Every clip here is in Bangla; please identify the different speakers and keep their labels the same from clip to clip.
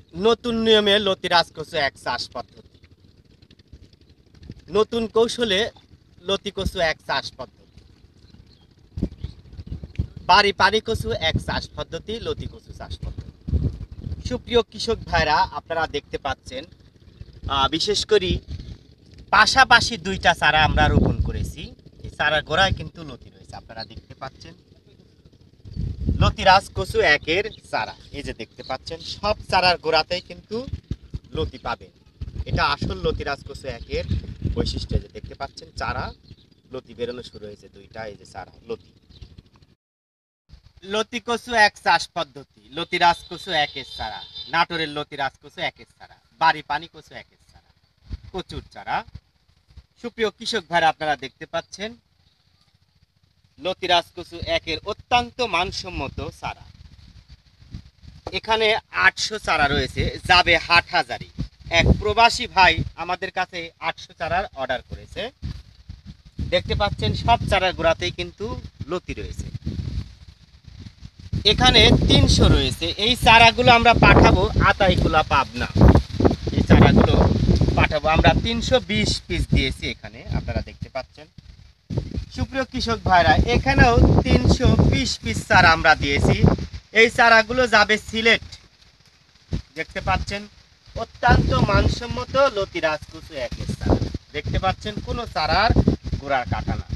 Speaker 1: নতুন নিয়মে লতিরাজ কচু এক চাষ পদ্ধতি, নতুন কৌশলে লতি কচু এক চাষ পদ্ধতি, বাড়ি পানি কচু এক চাষ পদ্ধতি, লতি কচু চাষ পদ্ধতি। সুপ্রিয় কৃষক ভাইরা, আপনারা দেখতে পাচ্ছেন বিশেষ করে পাশাপাশি দুইটা চারা আমরা রোপণ করেছি। এই চারার গোড়ায় কিন্তু লতি রয়েছে, আপনারা দেখতে পাচ্ছেন। লতিরাজ কচু একের চারা, এই যে দেখতে পাচ্ছেন, সব চারার গোড়াতেই কিন্তু লতি পাবেন। এটা আসল লতিরাজ কচু একের বৈশিষ্ট্য। যে দেখতে পাচ্ছেন চারা লতি বেরোনো শুরু হয়েছে, দুইটা এই যে চারা লতি। লতি কচু এক চাষ পদ্ধতি, লতিরাজ কচু একের চারা, নাটোরের লতিরাজ কচু একের চারা, বাড়ি পানি কচু একের চারা, কচুর চারা। সুপ্রিয় কৃষক ভাইরা, আপনারা দেখতে পাচ্ছেন লতিরাজ কচু একের অত্যন্ত মানসম্মত চারা। এখানে 800 চারা রয়েছে, যাবে হাটহাজারি। এক প্রবাসী ভাই আমাদের কাছে 800 চারার অর্ডার করেছে। দেখতে পাচ্ছেন সব চারার গোড়াতেই কিন্তু লতি রয়েছে। এখানে 300 রয়েছে। এই চারাগুলো আমরা পাঠাবো আতাইকুলা পাবনা। এই চারাগুলো পাঠাবো আমরা 320 পিস দিয়েছি এখানে, আপনারা দেখতে পাচ্ছেন। সুপ্রিয় কৃষক ভাইরা, এখানেও 320 পিস চারা আমরা দিয়েছি। এই চারাগুলো যাবে সিলেট। দেখতে পাচ্ছেন অত্যন্ত মানসম্মত লতিরাজ কচু একের চারা। দেখতে পাচ্ছেন কোনো চারার গোড়া কাটা না,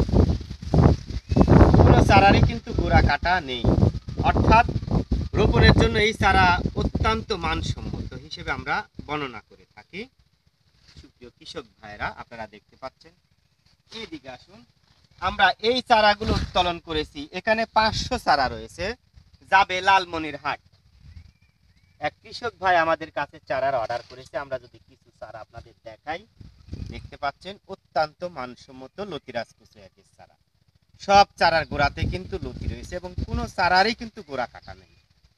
Speaker 1: কোনো চারারই কিন্তু গোড়া কাটা নেই। অর্থাৎ রোপণের জন্য এই চারা অত্যন্ত মানসম্মত হিসেবে আমরা বর্ণনা করে থাকি। সুপ্রিয় কৃষক ভাইরা, আপনারা দেখতে পাচ্ছেন। এইদিকে আসুন, আমরা এই চারাগুলো উত্তোলন করেছি। এখানে 500 চারা রয়েছে, যাবে লালমনিরহাট। এক কৃষক ভাই আমাদের কাছে চারার অর্ডার করেছে। আমরা যদি কিছু চারা আপনাদের দেখাই, দেখতে পাচ্ছেন অত্যন্ত মানসম্মত লতিরাজ কচু একের চারা। সব চারার গোড়াতে কিন্তু লতি রয়েছে এবং কোনো চারারই কিন্তু গোড়া কাটা নেই।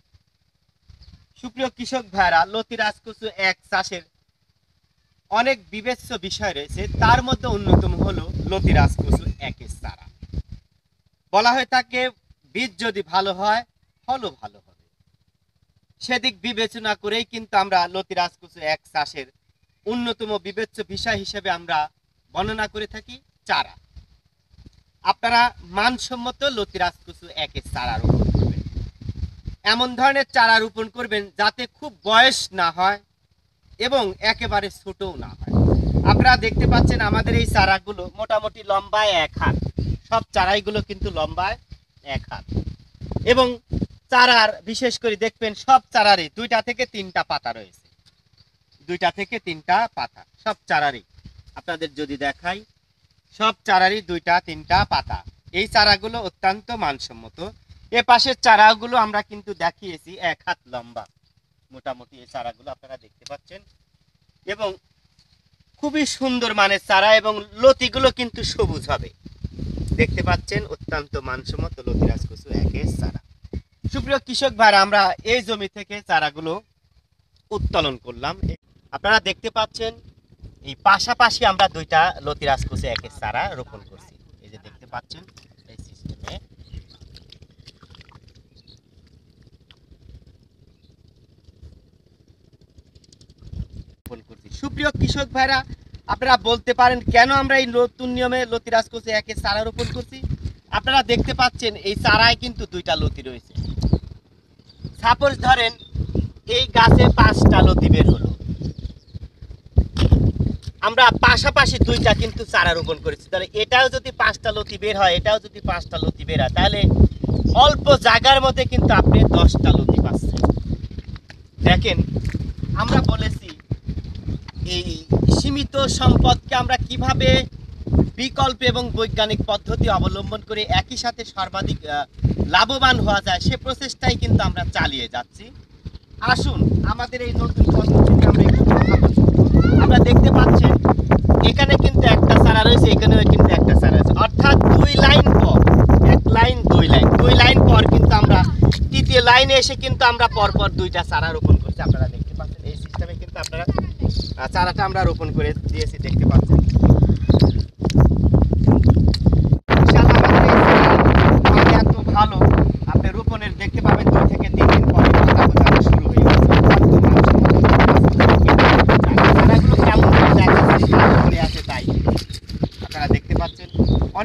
Speaker 1: সুপ্রিয় কৃষক ভাইরা, লতিরাজ কচু এক চাষের অনেক বিবেচ্য বিষয় রয়েছে, তার মধ্যে অন্যতম হলো লতিরাজ কচু একের চারা। বলা হয়ে থাকে বীজ যদি ভালো হয় ফলও ভালো হবে। সেদিক বিবেচনা করেই কিন্তু আমরা লতিরাজ কচু এক চাষের অন্যতম বিবেচ্য বিষয় হিসেবে আমরা বর্ণনা করে থাকি চারা। আপনারা মানসম্মত লতিরাজ কচু একের চারা রোপণ করবেন। এমন ধরনের চারা রোপণ করবেন যাতে খুব বয়স না হয় এবং একেবারে ছোটও না হয়। আপনারা দেখতে পাচ্ছেন আমাদের এই চারাগুলো মোটামুটি লম্বায় 1 হাত। সব চারাইগুলো কিন্তু লম্বায় 1 হাত এবং চারার বিশেষ করে দেখবেন সব চারারই 2টা থেকে 3টা পাতা রয়েছে। 2টা থেকে 3টা পাতা সব চারারই। আপনাদের যদি দেখাই, সব চারারই 2টা 3টা পাতা। এই চারাগুলো অত্যন্ত মানসম্মত। এ পাশের চারাগুলো আমরা কিন্তু দেখিয়েছি 1 হাত লম্বা মোটামুটি এই চারাগুলো, আপনারা দেখতে পাচ্ছেন। এবং খুবই সুন্দর মানের চারা এবং লতিগুলো কিন্তু সবুজ হবে। দেখতে পাচ্ছেন অত্যন্ত মানসম্মত লতিরাজ কচু একের চারা। সুপ্রিয় কৃষক ভাইরা, আমরা এই জমি থেকে চারাগুলো উত্তোলন করলাম। আপনারা দেখতে পাচ্ছেন এই পাশাপাশি আমরা 2টা লতিরাজ কচু একের চারা রোপণ করছি। এই যে দেখতে পাচ্ছেন এই সিস্টেমে। সুপ্রিয় কৃষক ভাইরা, আপনারা বলতে পারেন কেন আমরা এই নতুন নিয়মে লতিরাজ কচু একের চারা রোপণ করছি। আপনারা দেখতে পাচ্ছেন এই চারায় কিন্তু 2টা লতি রয়েছে। সাপোজ ধরেন এই গাছে 5টা লতি বের হলো, আমরা পাশাপাশি 2টা কিন্তু চারা রোপণ করেছি। তাহলে এটাও যদি 5টা লতি বের হয়, এটাও যদি 5টা লতি বের হয়, তাহলে অল্প জায়গার মধ্যে কিন্তু আপনি 10টা লতি পাচ্ছেন। দেখেন, আমরা বলেছি এই সীমিত সম্পদকে আমরা কিভাবে বিকল্প এবং বৈজ্ঞানিক পদ্ধতি অবলম্বন করে একই সাথে সর্বাধিক লাভবান হওয়া যায়, সে প্রচেষ্টাই কিন্তু আমরা চালিয়ে যাচ্ছি। আসুন আমাদের এই নতুন পদ্ধতিতে আমরা দেখতে পাচ্ছেন এখানে কিন্তু একটা চারা রয়েছে, এখানেও কিন্তু একটা চারা আছে। অর্থাৎ 2 লাইন পর 1 লাইন 2 লাইন 2 লাইন পর কিন্তু আমরা তৃতীয় লাইনে এসে কিন্তু আমরা পরপর 2টা চারা রোপণ করছি। আপনারা দেখতে পাচ্ছেন এই সিস্টেমে কিন্তু আপনারা চারাটা আমরা রোপণ করে দিয়েছি, দেখতে পাচ্ছেন। এত ভালো আপনি রোপণের দেখতে পাবেন 2 থেকে 3 দিন পরে পাতা গজানো শুরু হয়ে গেছে।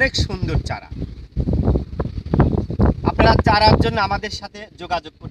Speaker 1: সুন্দর চারা। আপনারা চারার জন্য আমাদের সাথে যোগাযোগ করতে